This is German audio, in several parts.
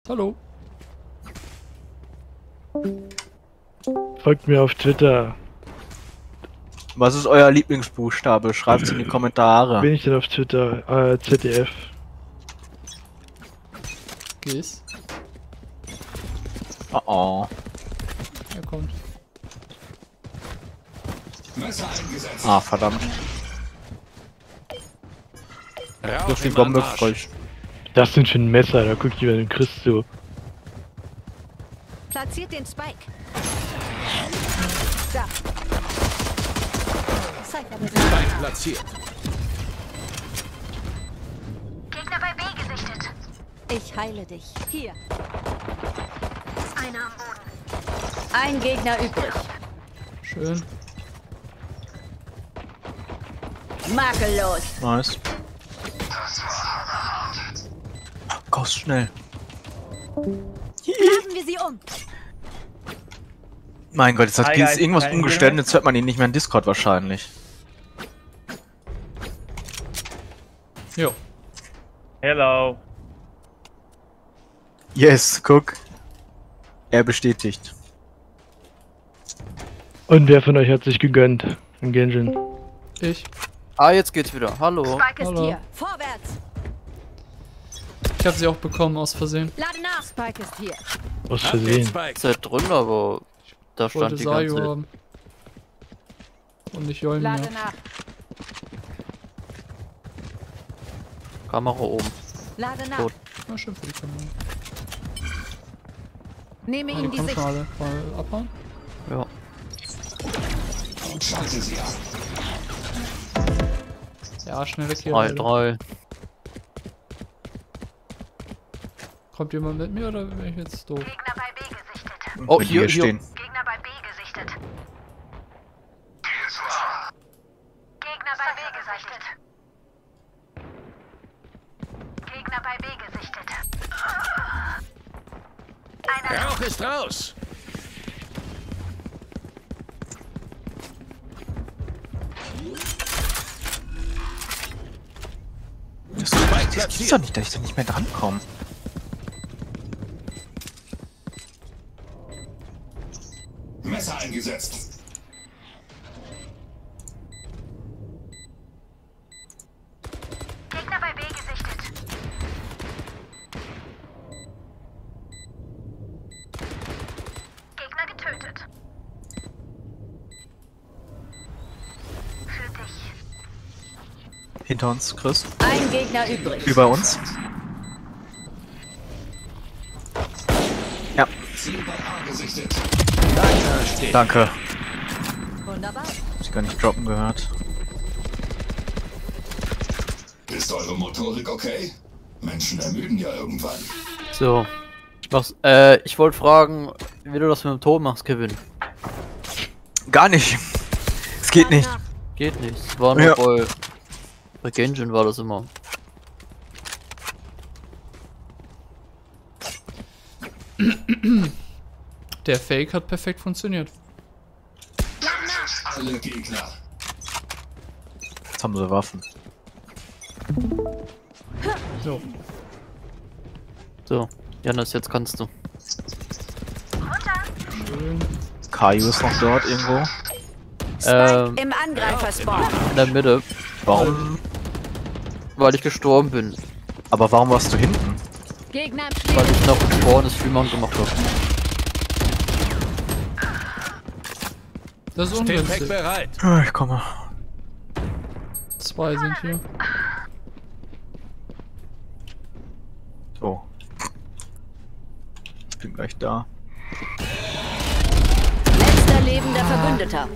Hallo. Folgt mir auf Twitter. Was ist euer Lieblingsbuchstabe? Schreibt's in die Kommentare. Bin ich denn auf Twitter? ZDF. Geh's. Oh oh. Er kommt. Ah, verdammt. Durch die Bombe gefreut. Das sind schon Messer, da guckt jemand den Chris zu. Platziert den Spike. Da. Spike platziert. Gegner bei B gesichtet. Ich heile dich. Hier. Einer am Boden. Ein Gegner übrig. Schön. Makellos. Nice. Ghost schnell. Graben wir sie um. Mein Gott, jetzt hat Hi, Gilles guys. irgendwas Can you umgestellt hear und me? jetzt hört man ihn nicht mehr in Discord wahrscheinlich. Jo. Hello. Yes, guck. Er bestätigt. Und wer von euch hat sich gegönnt? Ein Genshin. Ich. Ah, jetzt geht's wieder. Hallo. Spike ist Hallo. hier. Vorwärts. Ich habe sie auch bekommen aus Versehen. Lade nach. Spike ist hier. Aus Hab den Versehen. Spike. Ist halt drin, aber da Ich wollte stand die ganze Sayo Zeit. haben. Und nicht Jolmir. Lade nach. Kamera oben. Lade nach. Tot. Na, schön für die Kamera. Nehme Ah, ihm die die kommen Sicht. schon alle. Mal abhauen. Ja. Ja, schnell weg hier. 3, Leute. 3. Kommt jemand mit mir oder bin ich jetzt doof? Gegner bei B gesichtet. Oh, Bei hier, dir hier. stehen. Gegner bei B gesichtet. Gegner bei B gesichtet. Gegner bei B gesichtet. Einer Rauch ist raus. Das gibt's doch nicht, dass ich da nicht mehr drankomme. Messer eingesetzt. Gegner bei B gesichtet. Gegner getötet. Für dich. Hinter uns, Chris. Ein Gegner übrig. Über uns. Ja, Ziel bei A gesichtet. danke. Wunderbar. Hab ich gar nicht droppen gehört. Ist eure Motorik okay? Menschen ermüden ja irgendwann. So. Ich wollte fragen, wie du das mit dem Ton machst, Kevin. Gar nicht. Es geht nicht. Geht nicht. Es war nur Ja. bei Genshin war das immer. Der Fake hat perfekt funktioniert. Alle Gegner. Jetzt haben sie Waffen. So. So. Janis, jetzt kannst du. Schön. Kaiju ist noch dort irgendwo. Im Angreifer-Spawn. In der Mitte. Warum? Weil ich gestorben bin. Aber warum warst du hinten? Gegner im Weil Spiel. ich noch einen Spawn Streamer gemacht habe. Das ist Stimpack ungünstig. bereit. Ah, ich komme. 2 sind hier. So. Ich bin gleich da. Letzter lebender Verbündeter.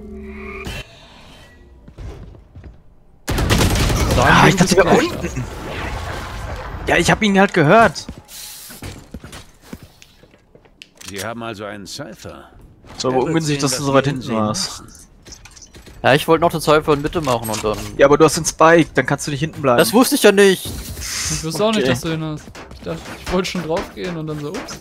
Ah, ich dachte, wir unten. Ja, ich hab ihn halt gehört. Sie haben also einen Cypher. So, aber Er wird ungünstig, sehen, dass du was so wir weit hinten sehen warst. müssen. Ja, ich wollte noch eine Cypher in Mitte machen und dann. Ja, aber du hast den Spike, dann kannst du nicht hinten bleiben. Das wusste ich ja nicht. Ich wusste auch nicht, Okay. dass du hin hast. Ich dachte, ich wollte schon drauf gehen und dann so, ups.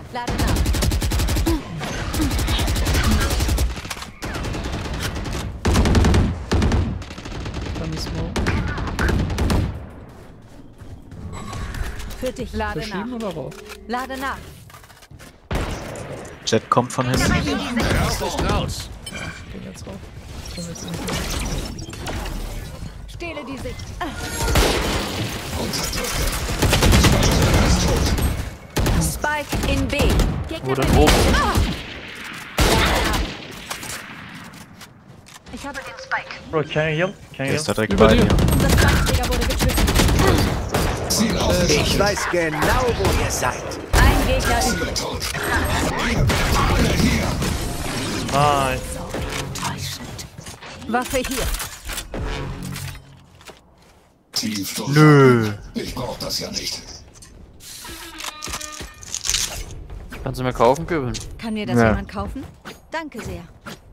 Lade nach. Kann ich smoke. Für dich. Lade Verschieben nach. oder raus? Lade nach. Jet kommt von hinten. Rauch ist raus. Ich geh jetzt rauf. Können wir jetzt nicht. Stehle die Sicht. Spike in B. Gegner Wo denn bei B. oben? Ich habe den Spike. Bro, can you heal? Can Der you ist da heal? direkt Über bei dir. dir. Unser Spike-Träger wurde getötet. Ziel aufgeschaltet. Ich weiß genau, wo ihr seid. Ein Gegner übrig. Ziel tot. Alle hier. Nice. Waffe hier. Tief durch. Nö. Ich brauch das ja nicht. Kannst du mir kaufen, Göbeln? Kann mir das Ja. jemand kaufen? Danke sehr.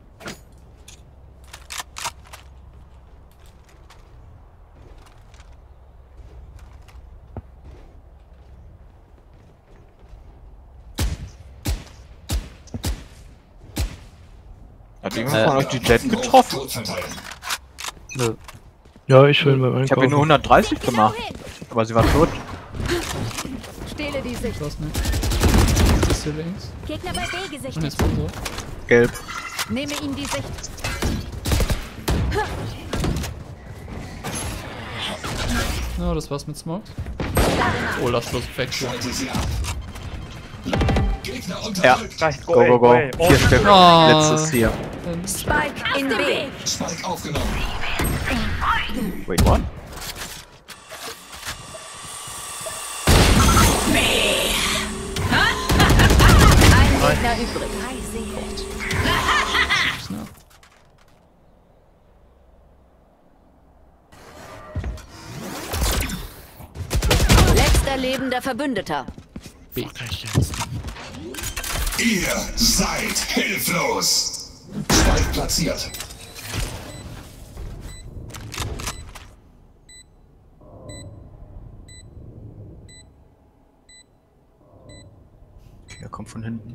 Hat jemand von euch die Jet getroffen? Tot verteilen. Nö. Ja, ich will beim Ich habe ihr nur Einkaufen. 130 gemacht, aber sie war tot. Stehle die Sicht. Das nicht. Das ist hier links. Gegner bei B Und gesichtet. jetzt kommt so. Gelb. Nehme ihm die Sicht. Ja, das war's mit Smokes. Lade nach. Oh, lass los weg. Schalte sie ab. Gegner Ja. unterdrückt. Guys, Go, go, go. away. Oh, 4 Stück. Ah. Letztes hier. Spike in B. Spike aufgenommen. Wait, what? Ein Gegner übrig. Letzter lebender Verbündeter. Ihr seid hilflos. Spike platziert. Er kommt von hinten.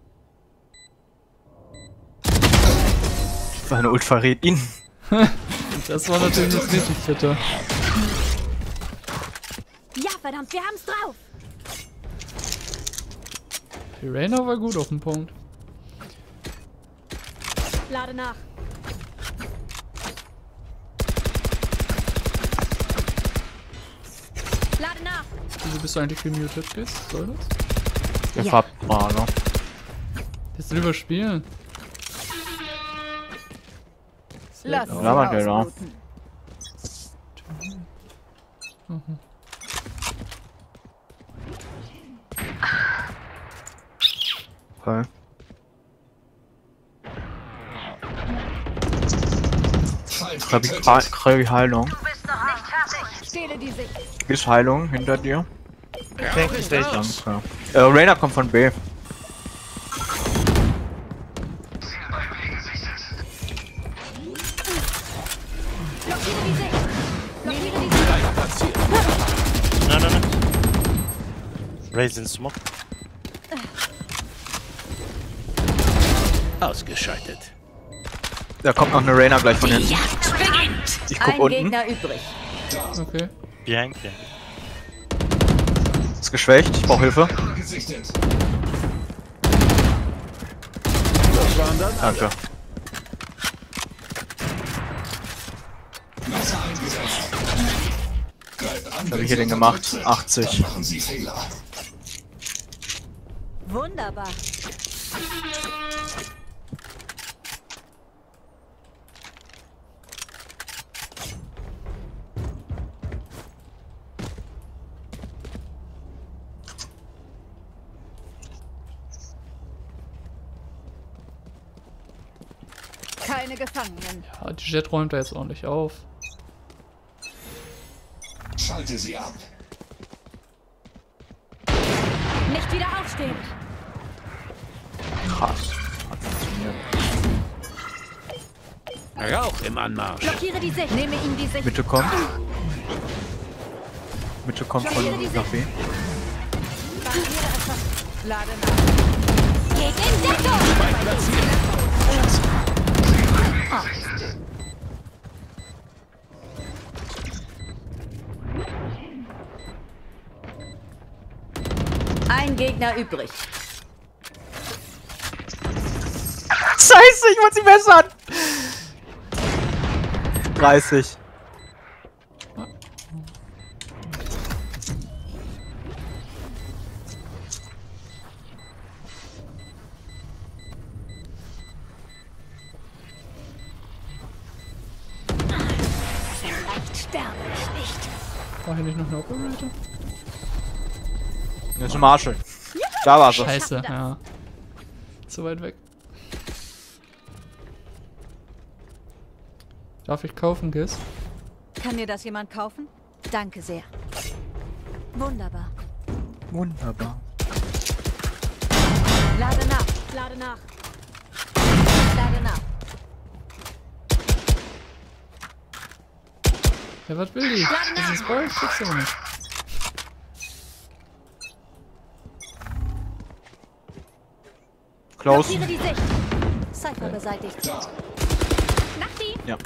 Seine Ult verrät ihn. Das war natürlich jetzt richtig fitter. Ja, verdammt, wir haben's drauf. Die Reyna war gut auf dem Punkt. Lade nach. Lade nach. Wieso bist du eigentlich gemutet, Chris? Soll das? Der Ja. Farbpranger. Jetzt lieber spielen. Lass Ja, sie war der da. ausbluten. Okay. Feind getötet. Krabi Heilung. Stehle die Sicht. Ist Heilung hinter dir? Thank you, Station. Danke. Reyna kommt von B. Blockiere die Sicht. Blockiere die Sicht. Spike platziert. No, no, no. Raise in smoke. Ausgeschaltet. Da kommt noch eine Reyna gleich von hinten. Ich guck Ein unten. Gegner übrig. Okay. Behind. Ist geschwächt. Ich brauche Hilfe. Gesichtet. Das waren dann Danke. Messer eingesetzt. Greift an. Was habe ich hier denn gemacht? 80. Dann machen Sie Fehler. Wunderbar. Keine Gefangenen. Ja, die Jet räumt da jetzt ordentlich auf. Schalte sie ab. Nicht wieder aufstehen. Krass. Rauch im Anmarsch. Blockiere die Sicht. Nehme ihm die Sicht. Mitte kommt. Mitte kommt von nach B. Barriere erschafft. Lade nach. Geht in Deckung! Spike platziert. Ein Gegner übrig. Scheiße, ich muss sie bessern! 30. Vielleicht sterbe ich nicht. War hier nicht noch eine Operator? Das ist ein Marshall. Da war sie. Scheiße, ja. Zu weit weg. Darf ich kaufen, Giz? Kann mir das jemand kaufen? Danke sehr. Wunderbar. Wunderbar. Lade nach. Lade nach. Lade nach. Ja, was will die? Das ist voll, kriegst du nicht. Close. Blockiere die Sicht. Cypher beseitigt. Schnapp die. Ja.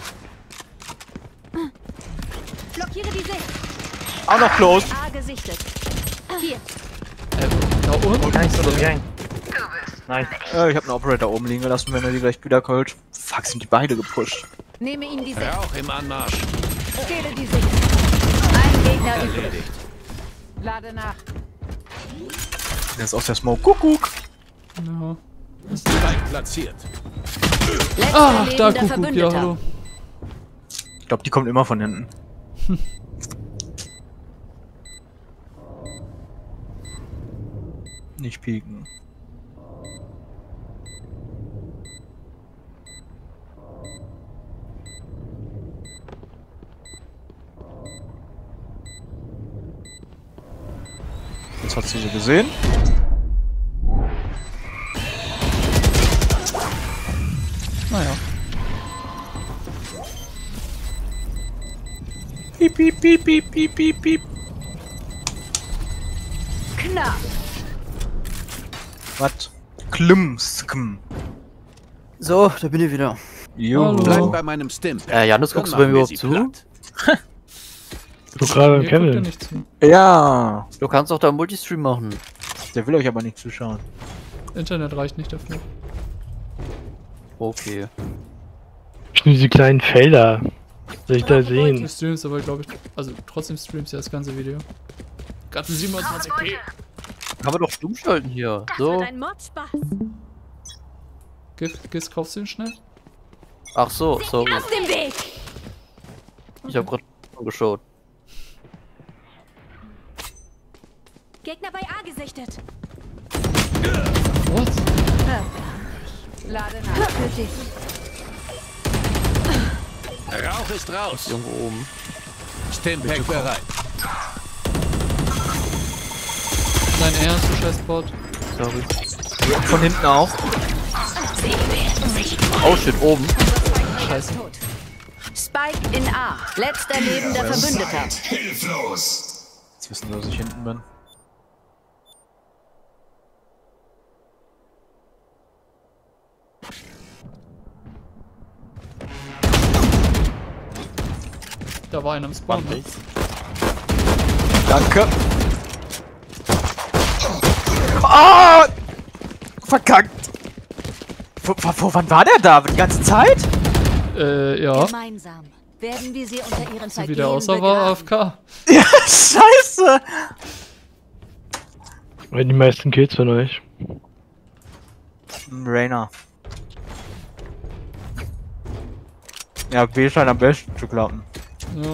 Blockiere die Sicht. Auch noch close. A gesichtet. Hier. Da unten? Nice, so gang. Nice. Ich habe einen Operator oben liegen gelassen, wenn er die gleich wieder holt. Fuck, sind die beide gepusht. Nehme ihn die Sicht. Rauch im Anmarsch. Stehle die Sicht. Ein Gegner übrig. Erledigt. Lade nach. Der ist aus der Smoke. Kuckuck. Ja. Spike platziert. Letzter Ach, da lebender Kuckuck, ja, Verbündeter. hallo. Ich glaube, die kommt immer von hinten. Nicht pieken. Jetzt hat sie sie gesehen. Naja. Piep, piep, piep, piep, piep, piep, piep. Knapp. Was? Klimskm. So, da bin ich wieder. Jo. Hallo. Bleib bei meinem Stim. Janus, Dann guckst du bei machen mir wir überhaupt sie zu? platt. Du gerade beim Mir guckt er Kevin. nicht zu. Ja. Du kannst auch da einen Multistream machen. Der will euch aber nicht zuschauen. Internet reicht nicht dafür. Okay. Nur diese kleinen Felder. Was soll ich da Du sehen? streamst aber, glaube ich, also trotzdem streamst du das ganze Video. Gerade 27p. Kann man doch stumm schalten hier. So. Ein Mordspaß. Giz, kaufst du ihn schnell? Ach so, sorry. Aus dem Weg. Ich hab grad geschaut. Gegner bei A gesichtet. What? Lade nach. Für dich. Rauch ist raus. Irgendwo oben. Stimpack bereit. Dein Ernst, du Scheißbot. Sorry. Von hinten auch. Oh shit, oben. Scheiße. Tot. Spike in A. Letzter lebender Verbündeter. Seid hilflos. Jetzt wissen sie, dass ich hinten bin. Da war einer am Spawn. Ne? Danke. Ah! Verkackt. Wann war der da? Die ganze Zeit? Ja. Gemeinsam werden wir sie unter ihren So wie Vergehen der aussah, war begraben. AFK. Ja, scheiße. Weil die meisten Kills von euch. Rainer. Ja, B scheint am besten zu klappen. Ja.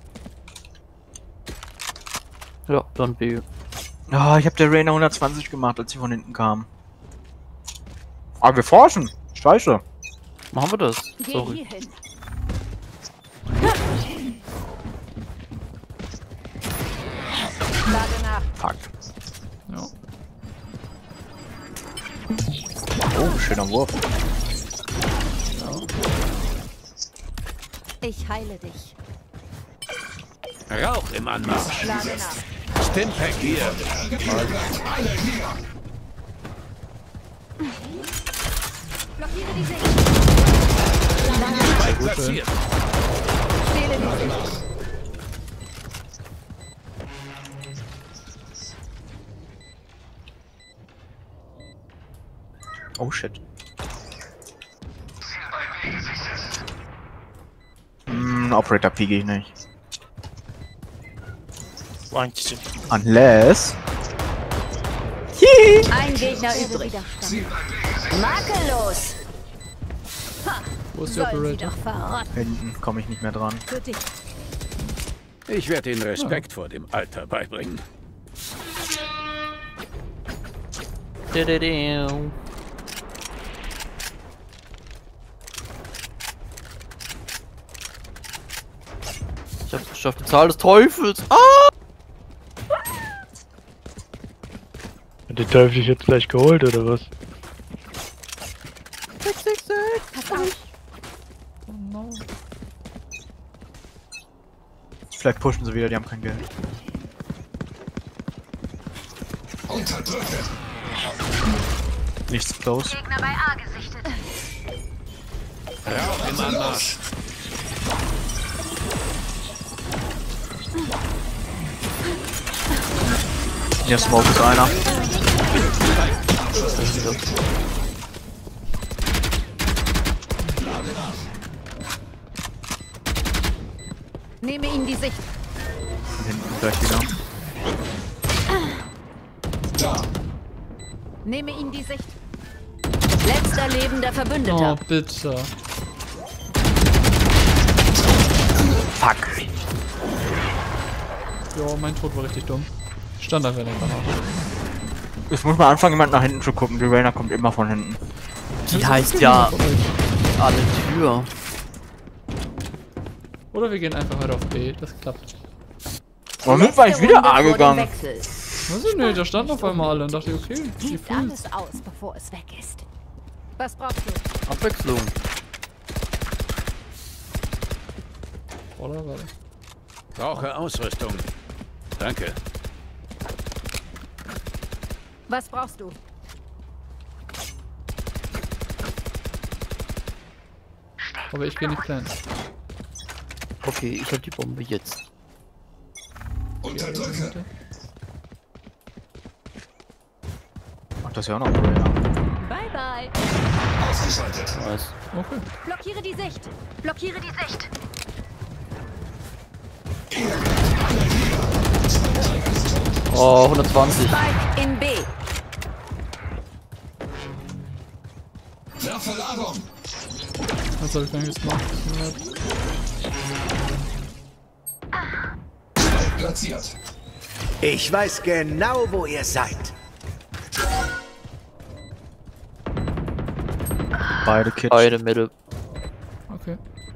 Ja, dann B. Ah, ich hab der Rainer 120 gemacht, als sie von hinten kam. Aber wir forschen. Scheiße. Machen wir das. Geh Sorry. hierhin. Lade nach. Fuck. Ja. Oh, schöner Wurf. Ich heile dich. Rauch im Anmarsch. Lade nach. Stimpack hier. Alle hier! Blockiere die Sicht. Spike platziert. Stehle die Sicht. Oh shit. Operator piege ich nicht. One, Unless. Ein Gegner übrig. Makellos. Wo ist der Sollen sie Operator? doch verrotten. Hinten komme ich nicht mehr dran. Für dich. Ich werde Ihnen Respekt vor dem Alter beibringen. Ich hab's geschafft, die Zahl des Teufels. Ah! Hat der Teufel dich jetzt gleich geholt oder was? 666. Pass auf. Vielleicht pushen sie wieder, die haben kein Geld. Unterdrücke! Nichts close. Gegner bei A gesichtet. Rauch im Anmarsch. Hier Smoke ist einer. Nehme ihn die Sicht. Und hinten gleich wieder. Da! Nehme ihn die Sicht. Letzter lebender Oh, Verbündeter. bitte. Fuck. Ja, mein Tod war richtig dumm. Stand da, wenn er danach. Jetzt muss man anfangen, jemand nach hinten zu gucken. Die Rainer kommt immer von hinten. Die heißt ja alle Tür. Oder wir gehen einfach heute auf B, das klappt. Warum war ich wieder A gegangen? Weiß ich nicht, da standen auf einmal alle und dachte ich, okay, die Gib fühlen alles aus, bevor es weg ist. Was brauchst du? Abwechslung. Oder warte. Brauche Ausrüstung. Danke. Was brauchst du? Aber ich gehe nicht klein. Okay, ich hab die Bombe jetzt. Unterdrücke! Ach, das ist ja auch noch ein Rainer. Bye bye. Ausgeschaltet! Nice. Okay. Blockiere die Sicht. Blockiere die Sicht. Oh, 120. Spike in B. Werfe Ladung! Das habe ich gar nicht gemacht. Platziert! Ich weiß genau, wo ihr seid. Beide Kids. Beide Mittel. Okay.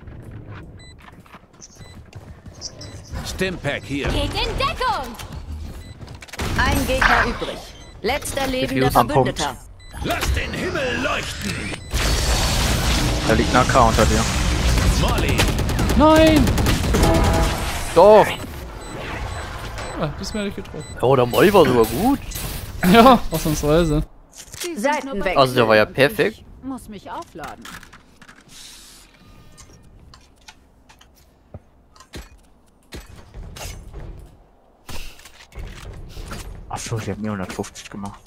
Stimpack hier. Geht in Deckung. Ein Gegner übrig. Letzter lebender Diffuse am Punkt. Verbündeter. Lass den Himmel leuchten. Da liegt ein AK unter dir. Molly. Nein! Doch! Ah, diesmal hätte ich getroffen. Oh, der Molly war sogar gut. Ja, ausnahmsweise. Seitenwechsel. Also der war ja perfekt. Muss mich aufladen. Achso, sie hat mir 150 gemacht.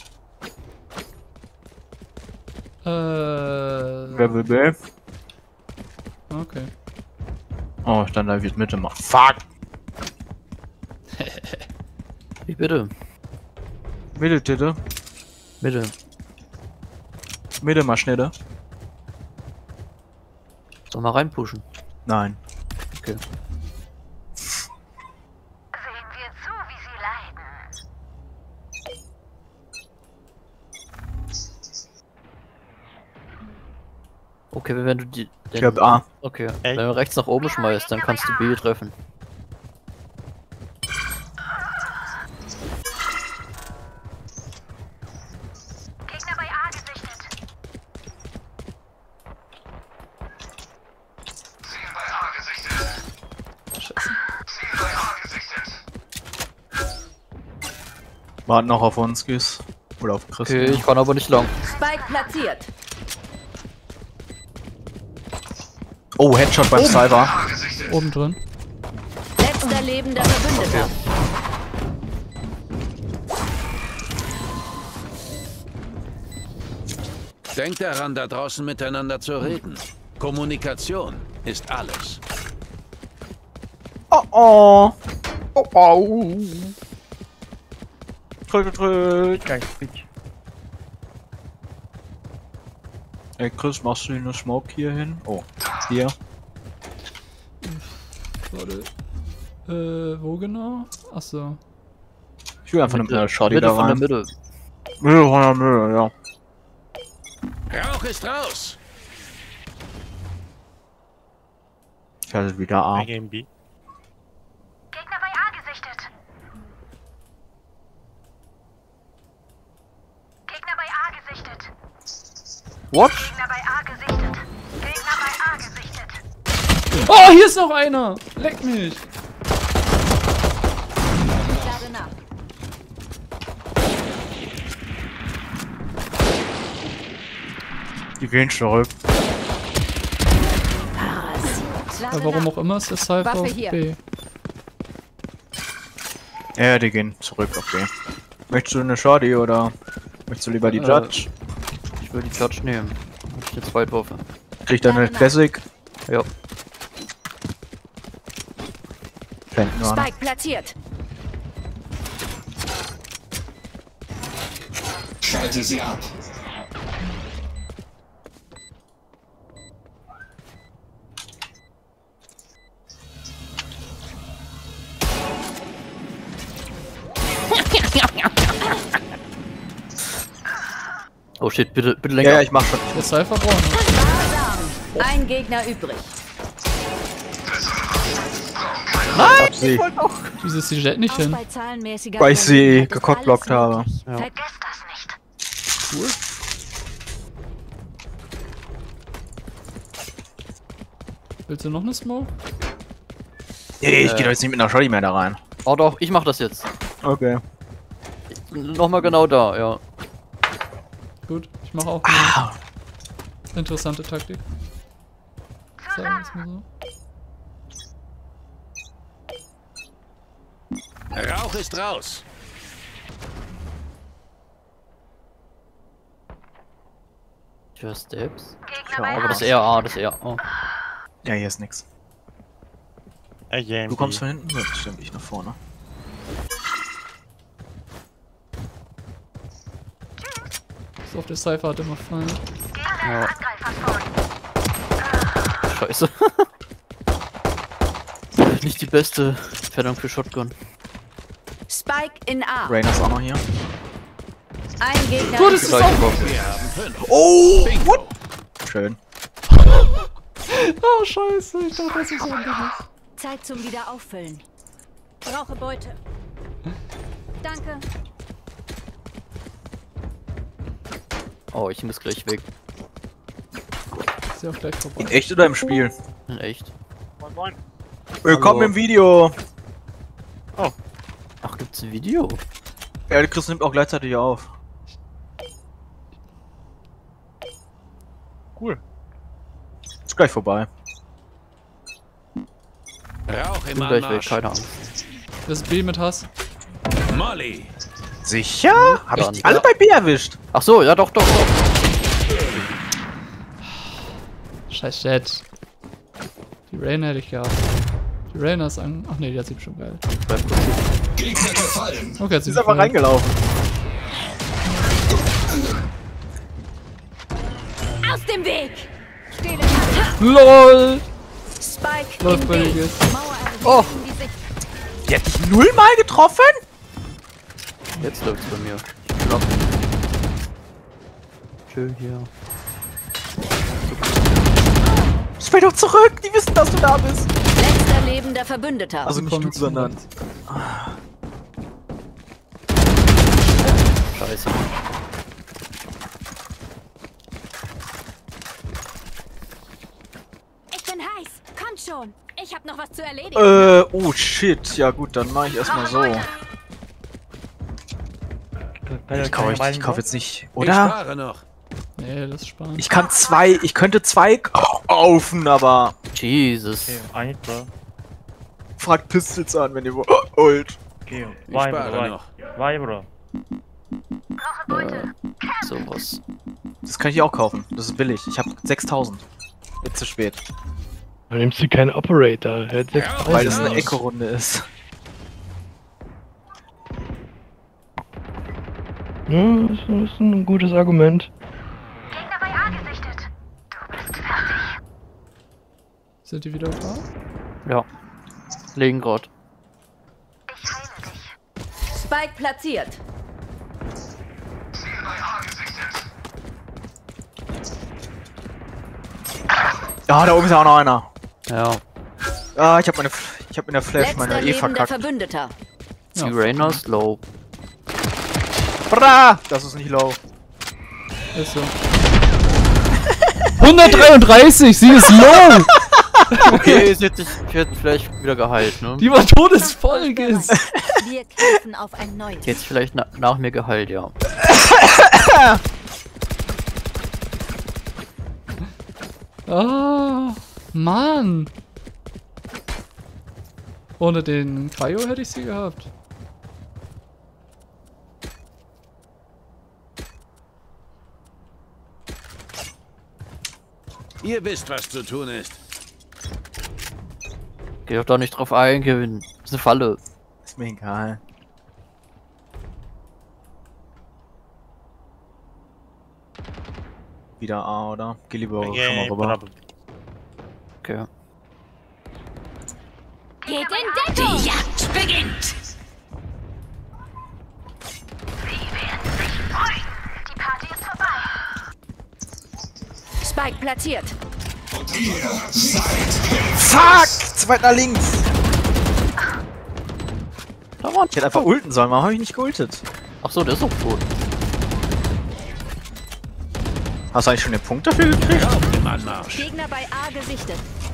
Wer will B? Okay. Oh, ich stand da wie Mitte macht. Fuck! Wie bitte? Mitte, Titte. Bitte. Mitte mal schneller. Soll mal reinpushen. Nein. Okay. Sehen wir zu, wie sie leiden. Okay, wenn du die. Ich hab A. Okay. Ey. Wenn du rechts nach oben schmeißt, dann kannst du B treffen. Gegner bei A gesichtet. Ziel bei A gesichtet! Scheiße. Ziel bei A gesichtet! Warten noch auf uns, Gis. Oder auf Chris. Okay, ich kann aber nicht lang. Spike platziert. Oh, Headshot beim Cyber. Oben drin. Letzter lebender Verbündeter. Denkt daran, da draußen miteinander zu reden. Kommunikation ist alles. Oh oh. Oh oh. Drück. Ey Chris, machst du eine Smoke hier hin? Oh, hier. Warte. Wo genau? Achso. Ich will einfach eine Shotty Mitte da von der rein. Mitte. Mitte von der Mitte, ja. Rauch ist raus! Ich halte wieder A. Gegen B. Gegner bei A gesichtet. Gegner bei A gesichtet. What? Gegner bei A gesichtet. Gegner bei A gesichtet. Oh, hier ist noch einer! Leck mich! Ich lade nach. Die gehen zurück. Ja, warum auch immer ist der Cypher Waffe auf hier. B. Ja, die gehen zurück, okay. Möchtest du eine Shotty oder möchtest du lieber die Judge? Ich will die Judge nehmen. Hab ich jetzt Weitwaffe. Kriegt er eine Classic? Ja. Flanken an. Spike platziert. Schalte sie ab. Oh shit, bitte länger. Ja, ja, ich mach schon. Der Cypher braucht noch. Ein Gegner übrig. Hab sie, Wieso ist die Jet nicht hin? Bei zahlenmäßiger weil ich sie Überlegenheit ist gecockblockt alles habe. möglich. Ja. Vergesst das nicht. Cool. Willst du noch eine Smoke? Nee, ich geh doch jetzt nicht mit einer Shotty mehr da rein. Oh doch, ich mach das jetzt. Okay. Nochmal genau da, ja. Gut, ich mache auch Ah, eine interessante Taktik. Sagen wir es mal so. Rauch ist raus! Ich höre Steps. Gegner bei Aber A. das ist eher A, das ist eher A. ja, hier ist nix. Du kommst von hinten? Ja, stimmt, ich nach vorne. So auf der Cypher hat immer fallen. Ja. Scheiße. Nicht die beste Fährung für Shotgun. Spike in A. Rain ist auch noch hier. Ein Gegner Gut, es ist Gleich auch. drauf. Oh, what? Schön. Oh, scheiße, ich dachte, das ist so anderes. Zeit zum Wiederauffüllen. Brauche Beute. Danke. Oh, ich muss gleich weg. Ist ja auch gleich vorbei. In echt oder im Spiel? In echt. Willkommen im Video. Ach, gibt's ein Video? Ja, der Chris nimmt auch gleichzeitig auf. Cool. Ist gleich vorbei. Rauch Ich im bin gleich weg, Anmarsch! keine Angst. Das ist B mit Hass. Molly! Sicher? Hab ich Ja, die alle bei B erwischt? Ach so, ja doch. Scheiß Jet. Die Rain hätte ich gehabt. Die Rain ist an. Ach nee, die hat sie schon geil. Bleib kurz hier. Gegner gefallen. Okay, hat sie Sie ist einfach gefallen. reingelaufen. Aus dem Weg. Stehle. LOL! Spike Läuft in bei B. dir jetzt. Mauer errichtet Oh. in die Sicht. Die hat dich 0-mal getroffen? Jetzt läuft's bei mir. Knapp. Schön hier. Spiel doch zurück, die wissen, dass du da bist. Letzter lebender Verbündeter. Also nicht Komm du, jetzt sondern... Scheiße. Ich bin heiß. Kommt schon. Ich hab noch was zu erledigen. oh shit. Ja gut, dann mache ich erstmal so. Ich kauf jetzt nicht, Ich oder? spare noch. Nee, das ist spannend. Ich könnte zwei kaufen, aber Jesus. Okay, I need bro. fragt Pistols an, wenn ihr wollt. Okay, Ich why bro? spare Why? noch. Why bro? Sowas. Das kann ich auch kaufen, das ist billig. Ich habe 6000. Jetzt zu spät. Dann nimmst du keinen Operator. Er hat 6000. Weil das eine Eco-Runde ist. Ja, das ist ein gutes Argument. Gegner bei A gesichtet. Du bist fertig. Sind die wieder da? Ja. Legen grad. Ich heile dich. Spike platziert. Ja, da oben ist ja auch noch einer. Ja. Ah, ich hab in der Flash meine Letzter E lebender verkackt. Verbündeter. Die Reina ist low. Bra! Das ist nicht low. Ist so. 133, sie ist low! Okay, sie hat sich vielleicht wieder geheilt, ne? Die war todesvoll, Giz. Wir kämpfen auf ein neues. Die hat sich vielleicht nach mir geheilt, ja. Ah, Mann. Ohne den Cryo hätte ich sie gehabt. Ihr wisst, was zu tun ist. Geh doch da nicht drauf ein, Kevin. Das ist eine Falle. Ist mir egal. Wieder A, oder? Geh lieber schon mal rüber. Problem. Okay. Geht in Deckung! Die Jagd beginnt! Sie werden sich freuen. Die Party ist vorbei. Spike platziert. Ihr seid Fuck! Zweit nach links! Da war Ich hätte einfach ulten sollen, warum habe ich nicht geultet? Achso, der ist doch tot. Hast du eigentlich schon den Punkt dafür gekriegt? Auf dem Anmarsch. Gegner bei A gesichtet.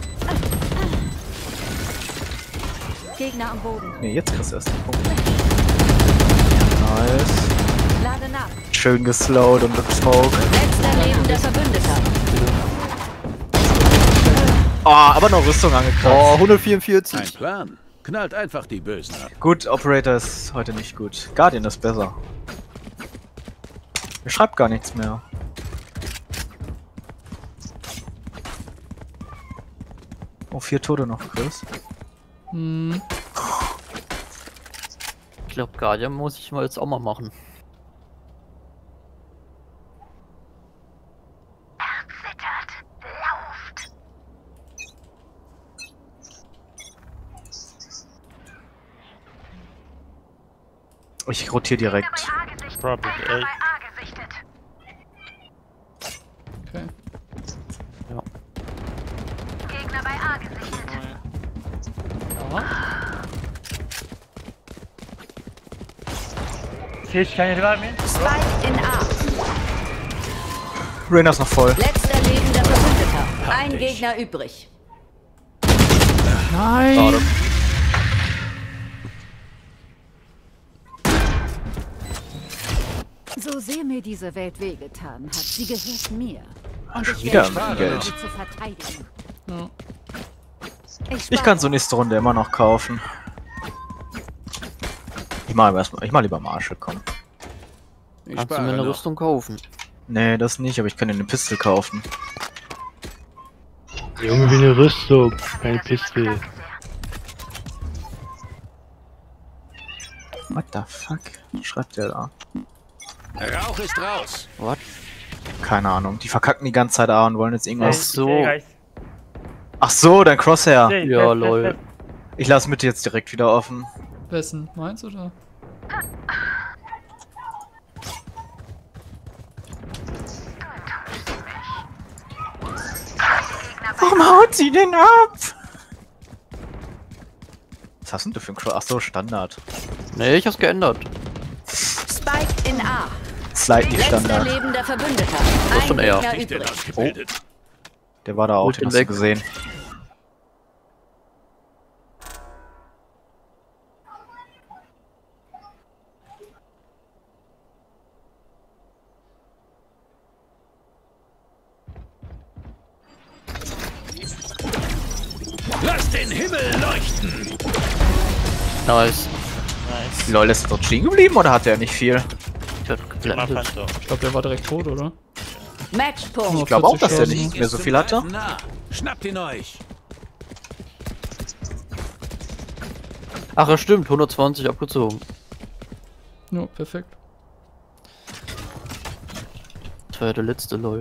Gegner am Boden. Ne, jetzt kriegst du erst den Punkt. Nice. Lade nach. Schön geslowed und mit Smoke. Letzter lebender Verbündeter. Oh, aber noch Rüstung angekratzt. Oh, Ein 144. Plan. Knallt einfach die Bösen ab. Gut, Operator ist heute nicht gut. Guardian ist besser. Er schreibt gar nichts mehr. Oh, 4 Tote noch, Chris. Hm. Ich glaube, Guardian muss ich mal jetzt auch mal machen. Zittert. Lauft. Ich rotiere direkt. A gesichtet. Problem. Bei A gesichtet. Okay. Gegner bei A gesichtet. Sage, can you revive me? Spike in A. Reyna ist noch voll. Letzter lebender Verbündeter. Ein Gegner übrig. Nein! So sehr mir diese Welt wehgetan hat, sie gehört mir. Und Schon ich wieder werde mein Geld. sie zu verteidigen. Ja. Ich kann so nächste Runde immer noch kaufen. Ich mach lieber Marshall, komm. Ich Kannst du mir spare eine noch. Rüstung kaufen? Nee, das nicht, aber ich kann dir eine Pistole kaufen. Junge, wie eine Rüstung. Keine Pistole. What the fuck? Was schreibt der da? Rauch ist raus. What? Keine Ahnung. Die verkacken die ganze Zeit A und wollen jetzt irgendwas. so. Guys. Ach so, dein Crosshair. Sage, Ja, left, lol. left. Ich lasse Mitte jetzt direkt wieder offen. Wessen? Meins oder? Warum haut sie denn ab? Was hast denn du für ein Cross? Ach so, Standard. Nee, ich hab's geändert. Spike in A. Slightly Letzter Standard. lebender Verbündeter. ist schon Ein er. Gegner Nicht denn übrig. ausgebildet. Der war da auch, Holt den den hast du weg. gesehen. Lasst den Himmel leuchten! Nice. Nice. Lol, ist er dort stehen geblieben oder hat er nicht viel? Ich werd Mach geblendet. Phantom. Ich glaube, der war direkt tot, oder? Matchpunkt. Ich glaube auch, dass er 40 nicht mehr so viel hatte. Na, schnappt ihn euch! Ach ja, stimmt, 120 abgezogen. Ja, perfekt. Das war ja der letzte, lol.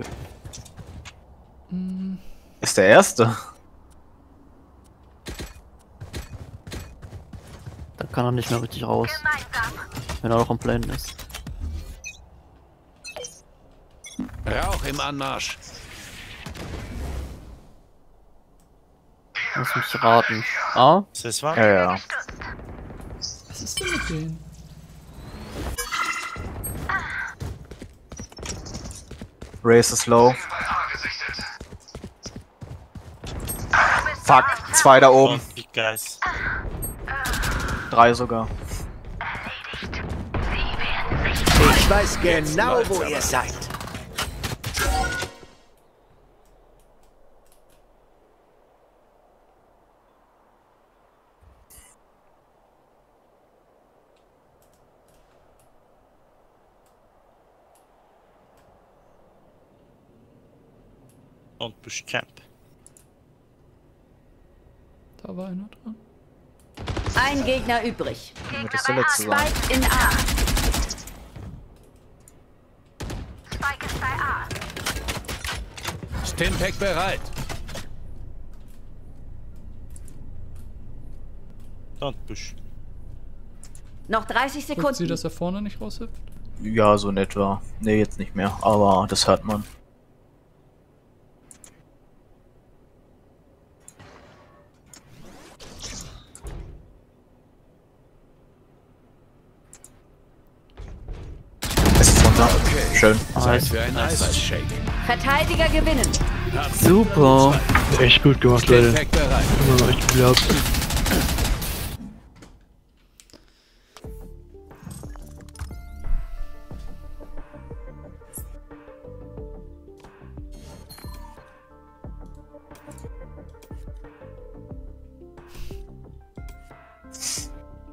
Ist der erste. Da kann er nicht mehr richtig raus, wenn er noch am Planen ist. Rauch im Anmarsch! Lass mich raten. Ah? Ist das wahr? Ja, ja. Was ist denn mit denen? Race ist low. Fuck, 2 da oben. Oh, die Guys. 3 sogar. Ich weiß genau, wo ihr seid. Und Bush Camp. Da war einer dran. Ein Gegner übrig. Wird das der letzte sein. Spike in A. Stimpack bereit! Und Bush. Noch 30 Guckt sie, Sekunden. dass er vorne nicht raushüpft? Ja, so in etwa. Ne, jetzt nicht mehr. Aber das hört man. Es ist runter. Schön. Zeit für ein Eisshake. Verteidiger gewinnen. Super. Echt gut gemacht, Leute. Stimpack bereit! Immer noch echt gut gehabt.